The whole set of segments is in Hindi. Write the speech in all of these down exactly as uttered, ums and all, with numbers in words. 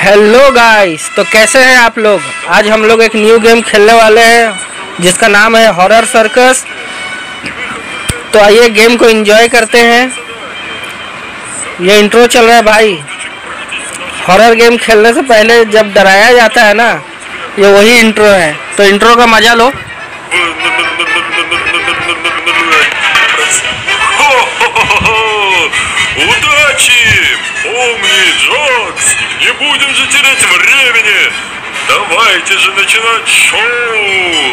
हेलो गाइस, तो कैसे हैं आप लोग। आज हम लोग एक न्यू गेम खेलने वाले हैं जिसका नाम है हॉरर सर्कस। तो आइए गेम को एंजॉय करते हैं। ये इंट्रो चल रहा है भाई। हॉरर गेम खेलने से पहले जब डराया जाता है ना, ये वही इंट्रो है। तो इंट्रो का मजा लो। Удачи! Помни, Джокс, не будем же терять времени. Давайте же начинать шоу.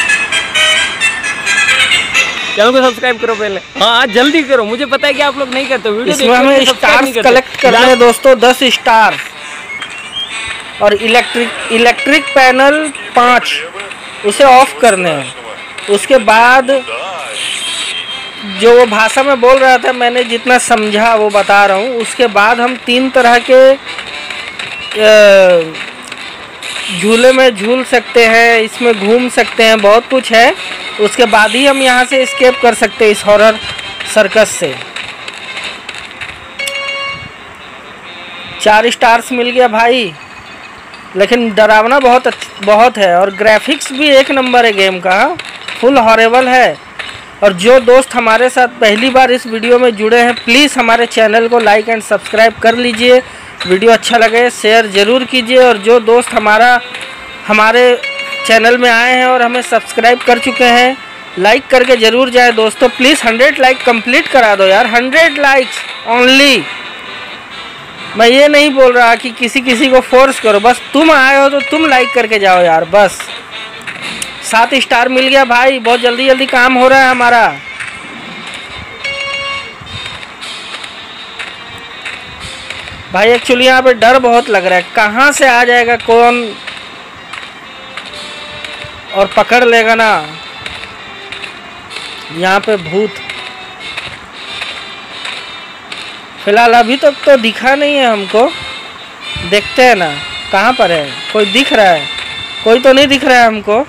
चैनल को सब्सक्राइब करो पहले। हाँ जल्दी करो, मुझे पता है कि आप लोग नहीं करते वीडियो। इसमें हमें स्टार्स कलेक्ट करने हैं दोस्तों, दस स्टार और इलेक्ट्रिक इलेक्ट्रिक पैनल पाँच, उसे ऑफ करने हैं। उसके बाद जो वो भाषा में बोल रहा था, मैंने जितना समझा वो बता रहा हूँ। उसके बाद हम तीन तरह के झूले में झूल सकते हैं, इसमें घूम सकते हैं, बहुत कुछ है। उसके बाद ही हम यहाँ से एस्केप कर सकते हैं इस हॉरर सर्कस से। चार स्टार्स मिल गया भाई, लेकिन डरावना बहुत बहुत है और ग्राफिक्स भी एक नंबर है गेम का, फुल हॉरेबल है। और जो दोस्त हमारे साथ पहली बार इस वीडियो में जुड़े हैं, प्लीज़ हमारे चैनल को लाइक एंड सब्सक्राइब कर लीजिए। वीडियो अच्छा लगे शेयर ज़रूर कीजिए। और जो दोस्त हमारा हमारे चैनल में आए हैं और हमें सब्सक्राइब कर चुके हैं, लाइक करके ज़रूर जाए दोस्तों। प्लीज़ हंड्रेड लाइक कंप्लीट करा दो यार, हंड्रेड लाइक्स ओनली। मैं ये नहीं बोल रहा कि किसी किसी को फोर्स करो, बस तुम आए हो तो तुम लाइक करके जाओ यार बस। सात स्टार मिल गया भाई, बहुत जल्दी जल्दी काम हो रहा है हमारा। भाई एक्चुअली यहाँ पे डर बहुत लग रहा है, कहाँ से आ जाएगा कौन और पकड़ लेगा ना। यहाँ पे भूत फिलहाल अभी तक तो, तो दिखा नहीं है हमको। देखते हैं ना कहाँ पर है, कोई दिख रहा है? कोई तो नहीं दिख रहा है हमको।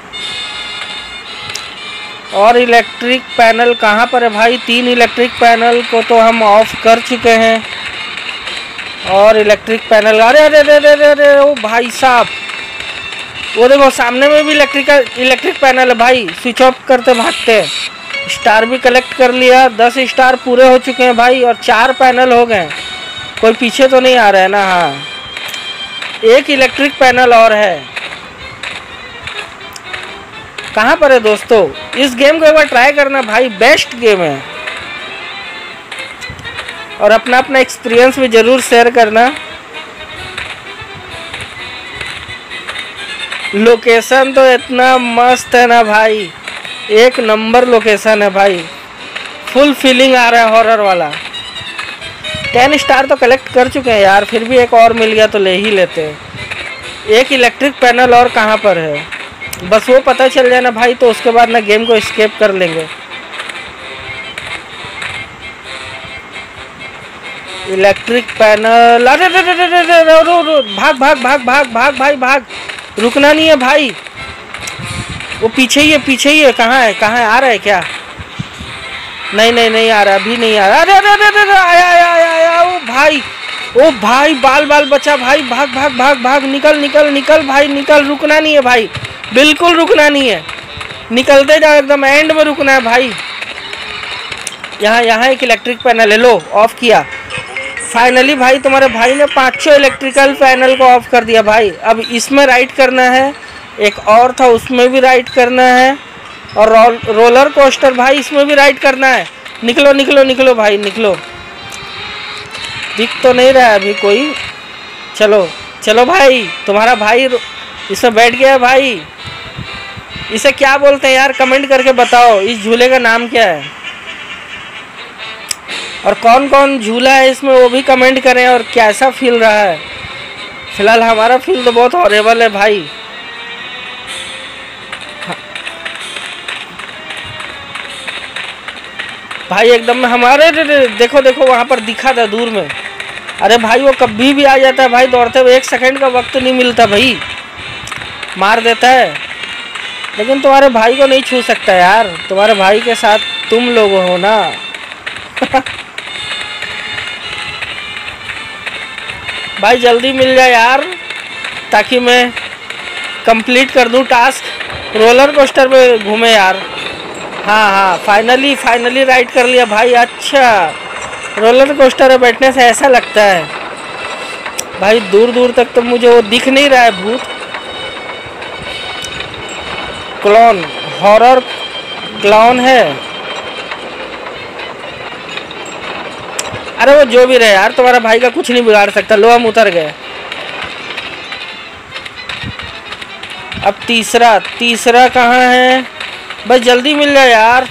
और इलेक्ट्रिक पैनल कहाँ पर है भाई? तीन इलेक्ट्रिक पैनल को तो हम ऑफ कर चुके हैं। और इलेक्ट्रिक पैनल, अरे अरे अरे अरे अरे ओ भाई साहब, वो देखो सामने में भी इलेक्ट्रिकल इलेक्ट्रिक पैनल है भाई। स्विच ऑफ करते भागते हैं। स्टार भी कलेक्ट कर लिया, दस स्टार पूरे हो चुके हैं भाई। और चार पैनल हो गए, कोई पीछे तो नहीं आ रहा है ना? हाँ, एक इलेक्ट्रिक पैनल और है। कहाँ पर है दोस्तों? इस गेम को एक बार ट्राई करना भाई, बेस्ट गेम है। और अपना अपना एक्सपीरियंस भी ज़रूर शेयर करना। लोकेशन तो इतना मस्त है ना भाई, एक नंबर लोकेशन है भाई। फुल फीलिंग आ रहा है हॉरर वाला। टेन स्टार तो कलेक्ट कर चुके हैं यार, फिर भी एक और मिल गया तो ले ही लेते हैं। एक इलेक्ट्रिक पैनल और कहाँ पर है, बस वो पता चल जाए ना भाई, तो उसके बाद ना गेम को एस्केप कर लेंगे। इलेक्ट्रिक पैनल, अरे रो रो रो रो भाग भाग भाग भाग भाग भाई भाग, रुकना नहीं है भाई। वो पीछे ही है, पीछे ही है। कहाँ है कहाँ है? आ रहा है क्या? नहीं नहीं नहीं आ रहा, अभी नहीं आ रहा। अरे अरे अरे अरे आया आया आया आया ओ भाई, ओ भाई बाल बाल बचा भाई। भाग भाग भाग भाग, निकल निकल निकल भाई निकल। रुकना नहीं है भाई, बिल्कुल रुकना नहीं है, निकलते जाओ, एकदम एंड में रुकना है भाई। यहाँ यहाँ एक इलेक्ट्रिक पैनल है, लो ऑफ किया फाइनली भाई। तुम्हारे भाई ने पाँचों इलेक्ट्रिकल पैनल को ऑफ कर दिया भाई। अब इसमें राइड करना है, एक और था उसमें भी राइड करना है, और रोल, रोलर कोस्टर भाई इसमें भी राइड करना है। निकलो निकलो निकलो भाई निकलो। दिख तो नहीं रहा है अभी कोई। चलो चलो भाई, तुम्हारा भाई इसमें बैठ गया है भाई। इसे क्या बोलते हैं यार, कमेंट करके बताओ। इस झूले का नाम क्या है और कौन कौन झूला है इसमें, वो भी कमेंट करें। और कैसा फील रहा है? फिलहाल हमारा फील तो बहुत हॉरेबल है भाई। भाई एकदम हमारे देखो देखो वहाँ पर दिखा था दूर में। अरे भाई वो कभी भी आ जाता है भाई, दौड़ते हुए एक सेकंड का वक्त नहीं मिलता भाई, मार देता है। लेकिन तुम्हारे भाई को नहीं छू सकता यार, तुम्हारे भाई के साथ तुम लोग हो ना। भाई जल्दी मिल जाए यार, ताकि मैं कंप्लीट कर दूं टास्क। रोलर कोस्टर पे घूमे यार। हाँ हाँ फाइनली फाइनली राइड कर लिया भाई। अच्छा रोलर कोस्टर में बैठने से ऐसा लगता है भाई, दूर दूर तक तो मुझे वो दिख नहीं रहा है भूत। क्लॉन, हॉरर क्लॉन है। अरे वो जो भी रहे यार, तुम्हारा भाई का कुछ नहीं बिगाड़ सकता। लो हम उतर गए। अब तीसरा तीसरा कहाँ है भाई? जल्दी मिल जाए यार।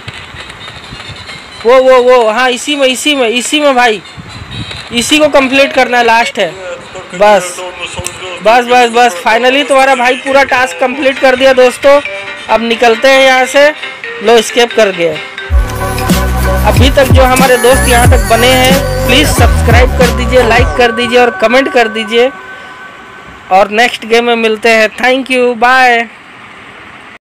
वो वो वो हाँ इसी में इसी में इसी में भाई, इसी को कंप्लीट करना है, लास्ट है। बस बस बस बस फाइनली तुम्हारा भाई पूरा टास्क कंप्लीट कर दिया दोस्तों। अब निकलते हैं यहाँ से। लो एस्केप कर गए। अभी तक जो हमारे दोस्त यहाँ तक बने हैं प्लीज़ सब्सक्राइब कर दीजिए, लाइक कर दीजिए और कमेंट कर दीजिए। और नेक्स्ट गेम में मिलते हैं। Thank you, bye.